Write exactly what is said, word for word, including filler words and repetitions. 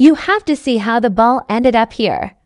You have to see how the ball ended up here.